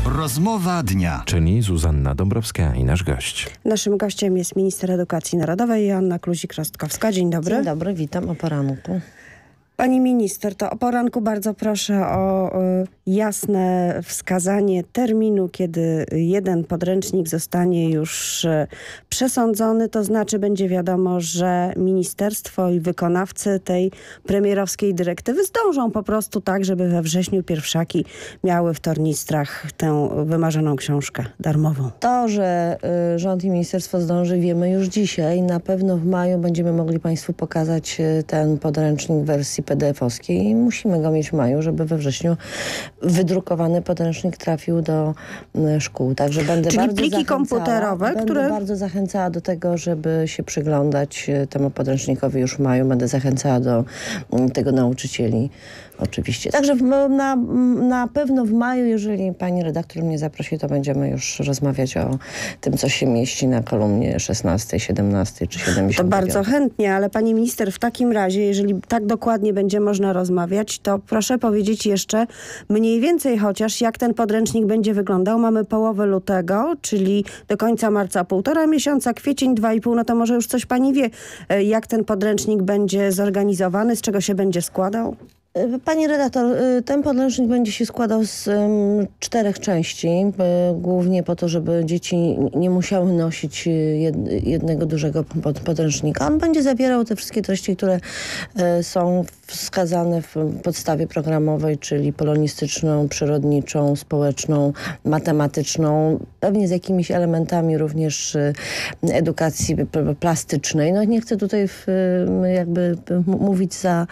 Rozmowa dnia. Czyli Zuzanna Dąbrowska i nasz gość. Naszym gościem jest minister edukacji narodowej Joanna Kluzik-Rostkowska. Dzień dobry. Dzień dobry, witam o poranku. Pani minister, to o poranku bardzo proszę o jasne wskazanie terminu, kiedy jeden podręcznik zostanie już przesądzony. To znaczy będzie wiadomo, że ministerstwo i wykonawcy tej premierowskiej dyrektywy zdążą po prostu tak, żeby we wrześniu pierwszaki miały w tornistrach tę wymarzoną książkę darmową. To, że rząd i ministerstwo zdąży, wiemy już dzisiaj. Na pewno w maju będziemy mogli Państwu pokazać ten podręcznik w wersji PDF-owskiej i musimy go mieć w maju, żeby we wrześniu wydrukowany podręcznik trafił do szkół. Także będę Czyli bardzo pliki komputerowe, będę bardzo zachęcała do tego, żeby się przyglądać temu podręcznikowi już w maju. Będę zachęcała do tego nauczycieli. Oczywiście. Także na pewno w maju, jeżeli pani redaktor mnie zaprosi, to będziemy już rozmawiać o tym, co się mieści na kolumnie 16, 17 czy 70. To bardzo chętnie, ale pani minister, w takim razie, jeżeli tak dokładnie będzie można rozmawiać, to proszę powiedzieć jeszcze mniej więcej chociaż, jak ten podręcznik będzie wyglądał. Mamy połowę lutego, czyli do końca marca 1,5 miesiąca, kwiecień 2,5, no to może już coś pani wie, jak ten podręcznik będzie zorganizowany, z czego się będzie składał? Pani redaktor, ten podręcznik będzie się składał z 4 części, głównie po to, żeby dzieci nie musiały nosić jednego dużego podręcznika. On będzie zawierał te wszystkie treści, które są wskazane w podstawie programowej, czyli polonistyczną, przyrodniczą, społeczną, matematyczną, pewnie z jakimiś elementami również edukacji plastycznej. No nie chcę tutaj jakby mówić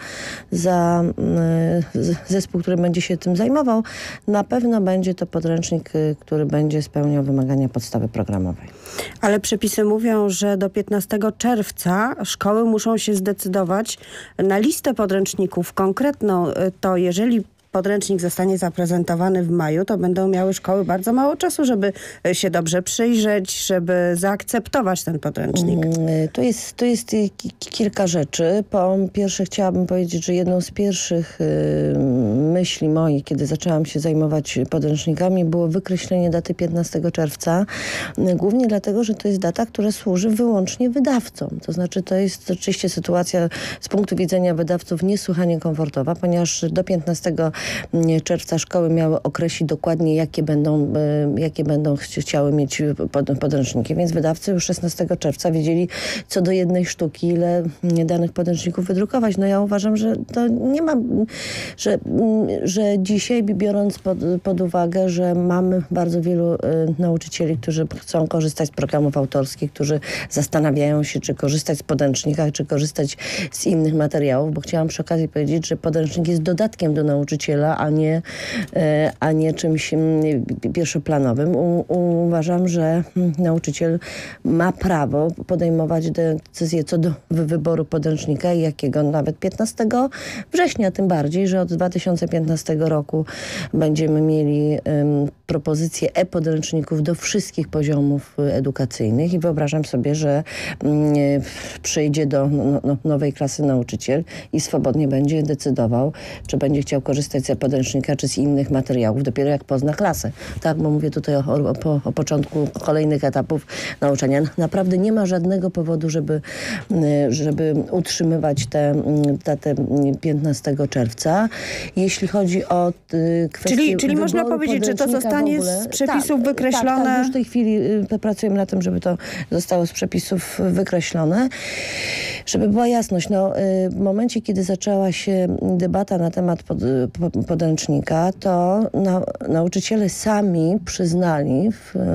za zespół, który będzie się tym zajmował. Na pewno będzie to podręcznik, który będzie spełniał wymagania podstawy programowej. Ale przepisy mówią, że do 15 czerwca szkoły muszą się zdecydować na listę podręczników konkretną. To jeżeli podręcznik zostanie zaprezentowany w maju, to będą miały szkoły bardzo mało czasu, żeby się dobrze przyjrzeć, żeby zaakceptować ten podręcznik. To jest kilka rzeczy. Po pierwsze chciałabym powiedzieć, że jedną z pierwszych myśli moich, kiedy zaczęłam się zajmować podręcznikami, było wykreślenie daty 15 czerwca. Głównie dlatego, że to jest data, która służy wyłącznie wydawcom. To znaczy to jest oczywiście sytuacja z punktu widzenia wydawców niesłychanie komfortowa, ponieważ do 15 czerwca szkoły miały określić dokładnie, jakie będą chciały mieć podręczniki. Więc wydawcy już 16 czerwca wiedzieli co do jednej sztuki, ile danych podręczników wydrukować. No ja uważam, że to nie ma, że dzisiaj, biorąc pod uwagę, że mamy bardzo wielu nauczycieli, którzy chcą korzystać z programów autorskich, którzy zastanawiają się, czy korzystać z podręcznika, czy korzystać z innych materiałów, bo chciałam przy okazji powiedzieć, że podręcznik jest dodatkiem do nauczyciela, a nie czymś pierwszoplanowym. Uważam, że nauczyciel ma prawo podejmować decyzję co do wyboru podręcznika i jakiego, nawet 15 września, tym bardziej, że od 2015 roku będziemy mieli propozycję e-podręczników do wszystkich poziomów edukacyjnych i wyobrażam sobie, że przyjdzie do nowej klasy nauczyciel i swobodnie będzie decydował, czy będzie chciał korzystać z podręcznika, czy z innych materiałów, dopiero jak pozna klasę. Tak, bo mówię tutaj o początku kolejnych etapów nauczania. Naprawdę nie ma żadnego powodu, żeby utrzymywać tę datę 15 czerwca. Jeśli chodzi o kwestię Czyli można powiedzieć, że to zostanie z przepisów wykreślone? Tak, już w tej chwili pracujemy na tym, żeby to zostało z przepisów wykreślone. Żeby była jasność, w momencie, kiedy zaczęła się debata na temat podręcznika, to nauczyciele sami przyznali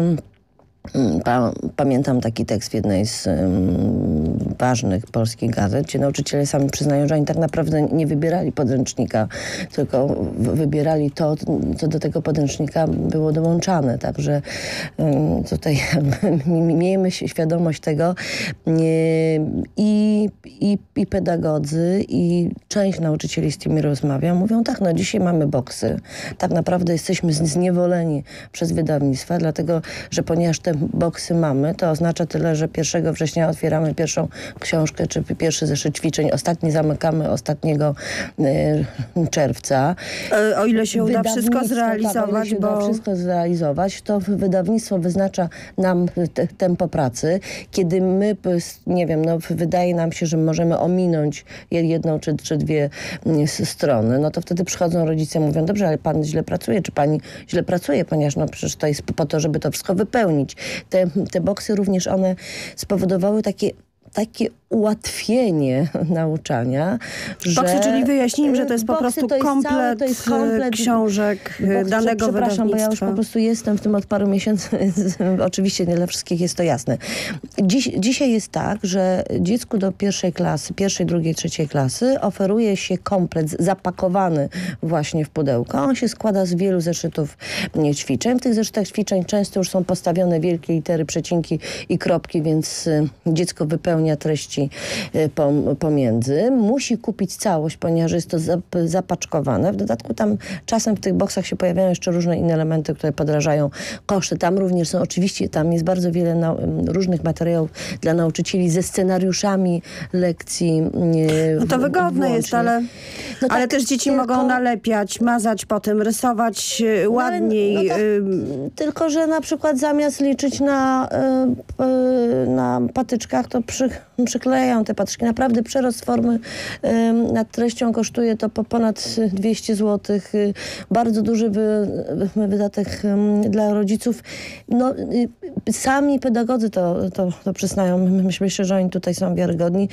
pamiętam taki tekst w jednej z ważnych polskich gazet, gdzie nauczyciele sami przyznają, że oni tak naprawdę nie wybierali podręcznika, tylko wybierali to, co do tego podręcznika było dołączane. Także tutaj miejmy świadomość tego i pedagodzy, i część nauczycieli, z którymi rozmawiam, mówią tak, dzisiaj mamy boksy. Tak naprawdę jesteśmy zniewoleni przez wydawnictwa, dlatego, że ponieważ te boksy mamy, to oznacza tyle, że 1 września otwieramy pierwszą książkę, czy pierwszy zeszyt ćwiczeń, ostatni zamykamy ostatniego czerwca. O ile się uda wszystko Wydawnictwo, zrealizować, o ile się uda wszystko zrealizować, to wydawnictwo wyznacza nam tempo pracy. Kiedy my, nie wiem, wydaje nam się, że możemy ominąć jedną czy dwie strony, no to wtedy przychodzą rodzice i mówią, dobrze, ale pan źle pracuje, czy pani źle pracuje, ponieważ przecież to jest po to, żeby to wszystko wypełnić. Te boksy również one spowodowały takie ułatwienie nauczania. Boksy, czyli wyjaśnijmy, że to jest po prostu komplet książek danego wydawnictwa. Przepraszam, bo ja już po prostu jestem w tym od paru miesięcy, więc oczywiście nie dla wszystkich jest to jasne. Dzisiaj jest tak, że dziecku do pierwszej klasy, drugiej, trzeciej klasy oferuje się komplet zapakowany właśnie w pudełko. On się składa z wielu zeszytów ćwiczeń. W tych zeszytach ćwiczeń często już są postawione wielkie litery, przecinki i kropki, więc dziecko wypełnia treści pomiędzy. Musi kupić całość, ponieważ jest to zapaczkowane. W dodatku tam czasem w tych boksach się pojawiają jeszcze różne inne elementy, które podrażają koszty. Tam również są, oczywiście, tam jest bardzo wiele różnych materiałów dla nauczycieli ze scenariuszami lekcji. No to wygodne jest, ale tak, też dzieci mogą nalepiać, mazać potem, rysować ładniej. Tylko, że na przykład zamiast liczyć na patyczkach, to przyklejają te patyczki. Naprawdę przerost formy nad treścią kosztuje to ponad 200 zł. Bardzo duży wydatek dla rodziców. No, sami pedagodzy to przyznają. Myślę, że oni tutaj są wiarygodni,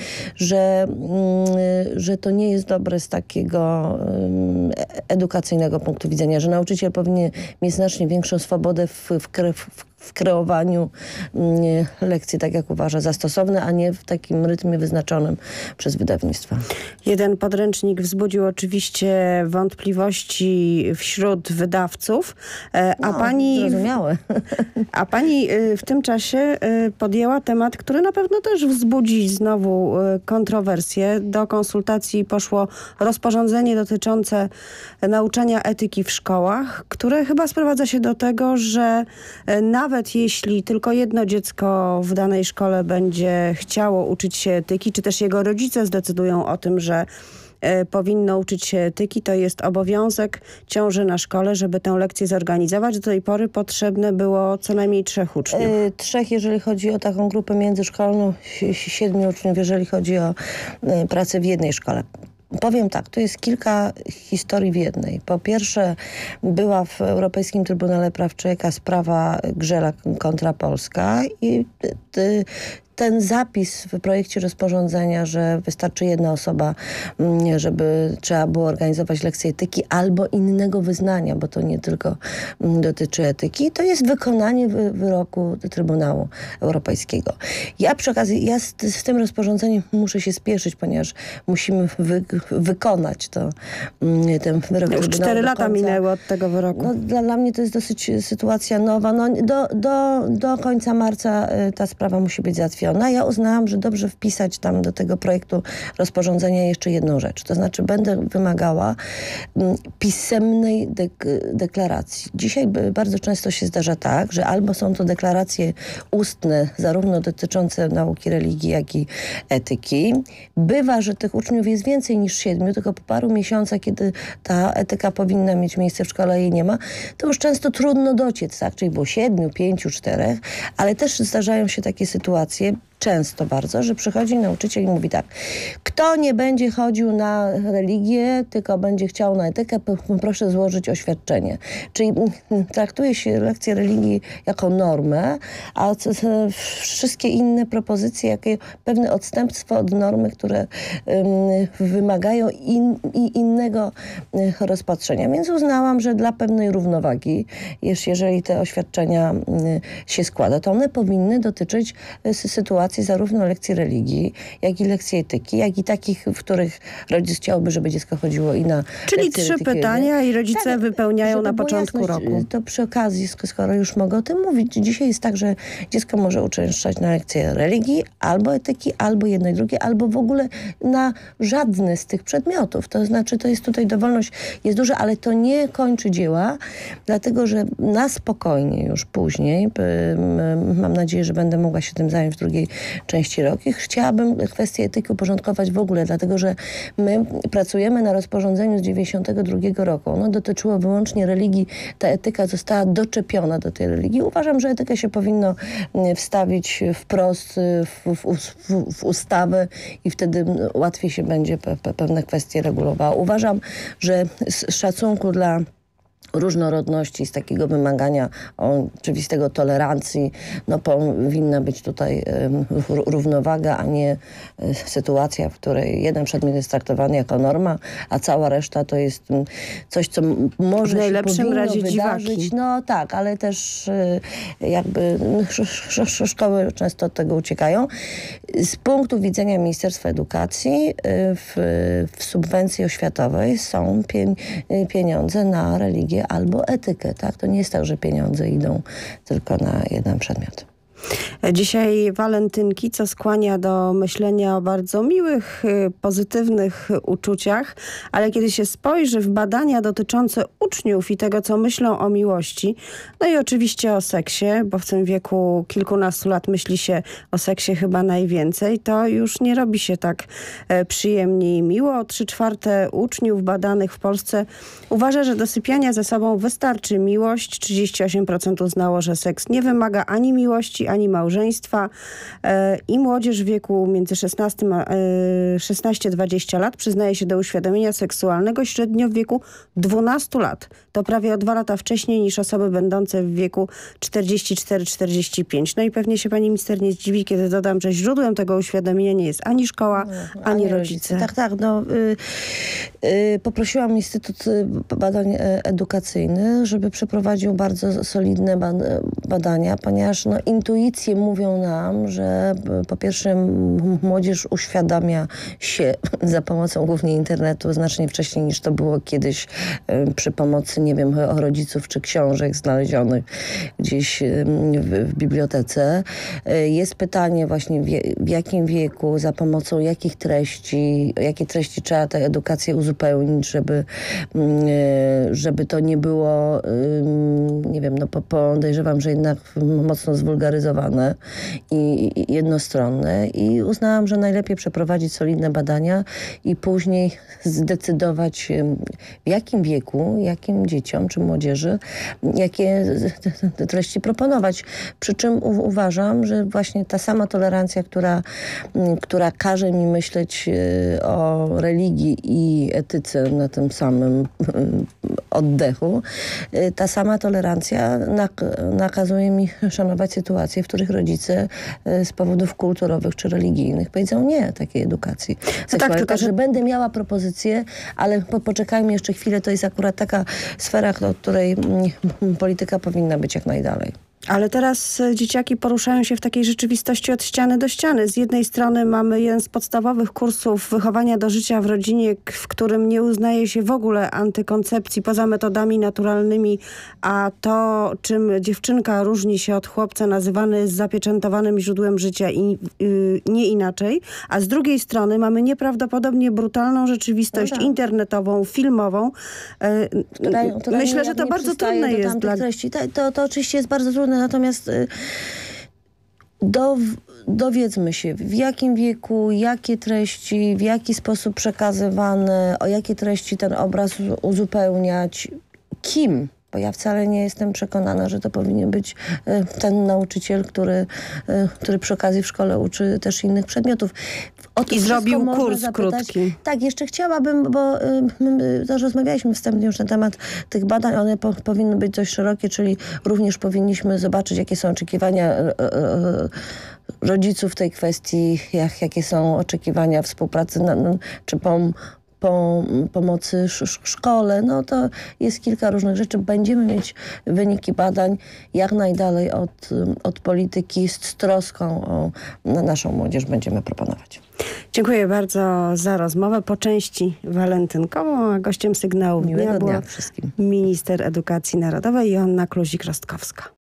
że to nie jest dobre z takiego edukacyjnego punktu widzenia, że nauczyciel powinien mieć znacznie większą swobodę w kreowaniu lekcji, tak jak uważa za stosowne, a nie w takim rytmie wyznaczonym przez wydawnictwa. Jeden podręcznik wzbudził oczywiście wątpliwości wśród wydawców, zrozumiałe. A pani w tym czasie podjęła temat, który na pewno też wzbudzi znowu kontrowersje. Do konsultacji poszło rozporządzenie dotyczące nauczania etyki w szkołach, które chyba sprowadza się do tego, że nawet jeśli tylko jedno dziecko w danej szkole będzie chciało uczyć się etyki, czy też jego rodzice zdecydują o tym, że powinno uczyć się etyki, to jest obowiązek, ciąży na szkole, żeby tę lekcję zorganizować. Do tej pory potrzebne było co najmniej 3 uczniów. 3, jeżeli chodzi o taką grupę międzyszkolną, 7 uczniów, jeżeli chodzi o pracę w jednej szkole. Powiem tak, tu jest kilka historii w jednej. Po pierwsze, była w Europejskim Trybunale Praw Człowieka sprawa Grzela kontra Polska i ten zapis w projekcie rozporządzenia, że wystarczy jedna osoba, żeby trzeba było organizować lekcję etyki albo innego wyznania, bo to nie tylko dotyczy etyki, to jest wykonanie wyroku Trybunału Europejskiego. Ja przy okazji, z tym rozporządzeniem muszę się spieszyć, ponieważ musimy wykonać ten wyrok. Już 4 lata minęły od tego wyroku. No, dla mnie to jest dosyć sytuacja nowa. No, do końca marca ta sprawa musi być załatwiona. Ja uznałam, że dobrze wpisać tam do tego projektu rozporządzenia jeszcze jedną rzecz. To znaczy będę wymagała pisemnej deklaracji. Dzisiaj bardzo często się zdarza tak, że albo są to deklaracje ustne, zarówno dotyczące nauki religii, jak i etyki. Bywa, że tych uczniów jest więcej niż 7, tylko po paru miesiącach, kiedy ta etyka powinna mieć miejsce w szkole, jej nie ma, to już często trudno dociec, tak? Czyli było 7, 5, 4, ale też zdarzają się takie sytuacje, często bardzo, że przychodzi nauczyciel i mówi tak, kto nie będzie chodził na religię, tylko będzie chciał na etykę, proszę złożyć oświadczenie. Czyli traktuje się lekcję religii jako normę, a wszystkie inne propozycje, jakie pewne odstępstwo od normy, które wymagają innego rozpatrzenia. Więc uznałam, że dla pewnej równowagi, jeżeli te oświadczenia się składa, to one powinny dotyczyć sytuacji, sytuacji zarówno lekcji religii, jak i lekcji etyki, jak i takich, w których rodzic chciałby, żeby dziecko chodziło i na Czyli lekcje 3 etyki. pytania i rodzice Tak, wypełniają żeby na była początku jasność, roku. To przy okazji, skoro już mogę o tym mówić, dzisiaj jest tak, że dziecko może uczęszczać na lekcje religii, albo etyki, albo jedno i drugie, albo w ogóle na żadne z tych przedmiotów. To znaczy, to jest tutaj dowolność jest duża, ale to nie kończy dzieła, dlatego, że na spokojnie już później, mam nadzieję, że będę mogła się tym zająć w drugiej części roku, chciałabym kwestię etyki uporządkować w ogóle, dlatego, że my pracujemy na rozporządzeniu z 92 roku. Ono dotyczyło wyłącznie religii. Ta etyka została doczepiona do tej religii. Uważam, że etykę się powinno wstawić wprost w ustawę i wtedy łatwiej się będzie pewne kwestie regulowało. Uważam, że z szacunku dla różnorodności, z takiego wymagania oczywistego tolerancji, powinna być tutaj równowaga, a nie sytuacja, w której jeden przedmiot jest traktowany jako norma, a cała reszta to jest coś, co może się powinno wydarzyć. No tak, ale też jakby szkoły często od tego uciekają. Z punktu widzenia Ministerstwa Edukacji w subwencji oświatowej są pieniądze na religię albo etykę, tak? To nie jest tak, że pieniądze idą tylko na jeden przedmiot. Dzisiaj walentynki, co skłania do myślenia o bardzo miłych, pozytywnych uczuciach, ale kiedy się spojrzy w badania dotyczące uczniów i tego, co myślą o miłości, no i oczywiście o seksie, bo w tym wieku kilkunastu lat myśli się o seksie chyba najwięcej, to już nie robi się tak przyjemnie i miło. 3/4 uczniów badanych w Polsce uważa, że do sypiania ze sobą wystarczy miłość. 38% uznało, że seks nie wymaga ani miłości, ani małżeństwa i młodzież w wieku między 16-20 lat przyznaje się do uświadomienia seksualnego średnio w wieku 12 lat. To prawie o 2 lata wcześniej niż osoby będące w wieku 44-45. No i pewnie się pani minister nie zdziwi, kiedy dodam, że źródłem tego uświadomienia nie jest ani szkoła, ani rodzice. Tak. Poprosiłam Instytut Badań Edukacyjnych, żeby przeprowadził bardzo solidne badania, ponieważ intuicje mówią nam, że po pierwsze młodzież uświadamia się za pomocą głównie internetu znacznie wcześniej niż to było kiedyś przy pomocy, nie wiem, rodziców czy książek znalezionych gdzieś w bibliotece. Jest pytanie właśnie w jakim wieku, za pomocą jakie treści trzeba tę edukację uzupełnić, żeby to nie było, nie wiem, podejrzewam, że jednak mocno zwulgaryzowane i jednostronne i uznałam, że najlepiej przeprowadzić solidne badania i później zdecydować w jakim wieku, jakim dzieciom czy młodzieży, jakie treści proponować. Przy czym uważam, że właśnie ta sama tolerancja, która każe mi myśleć o religii i etyce na tym samym oddechu, ta sama tolerancja nakazuje mi szanować sytuacje, w których rodzice z powodów kulturowych czy religijnych powiedzą nie takiej edukacji. Także będę miała propozycję, ale poczekajmy jeszcze chwilę, to jest akurat taka sfera, od której polityka powinna być jak najdalej. Ale teraz dzieciaki poruszają się w takiej rzeczywistości od ściany do ściany. Z jednej strony mamy jeden z podstawowych kursów wychowania do życia w rodzinie, w którym nie uznaje się w ogóle antykoncepcji poza metodami naturalnymi, a to, czym dziewczynka różni się od chłopca, nazywany jest zapieczętowanym źródłem życia i nie inaczej. A z drugiej strony mamy nieprawdopodobnie brutalną rzeczywistość internetową, filmową. Myślę, że to bardzo trudne jest dla treści. To oczywiście jest bardzo trudne. Natomiast dowiedzmy się, w jakim wieku, jakie treści, w jaki sposób przekazywane, o jakie treści ten obraz uzupełniać, kim. Bo ja wcale nie jestem przekonana, że to powinien być ten nauczyciel, który przy okazji w szkole uczy też innych przedmiotów. I zrobił kurs krótki. Tak, jeszcze chciałabym, bo też rozmawialiśmy wstępnie już na temat tych badań, one powinny być dość szerokie, czyli również powinniśmy zobaczyć, jakie są oczekiwania rodziców w tej kwestii, jakie są oczekiwania współpracy, czy pomocy szkole. No to jest kilka różnych rzeczy. Będziemy mieć wyniki badań jak najdalej od polityki, z troską o naszą młodzież będziemy proponować. Dziękuję bardzo za rozmowę. Po części walentynkową, a gościem Sygnału Dnia Miłego była dnia wszystkim. minister edukacji narodowej Joanna Kluzik-Rostkowska.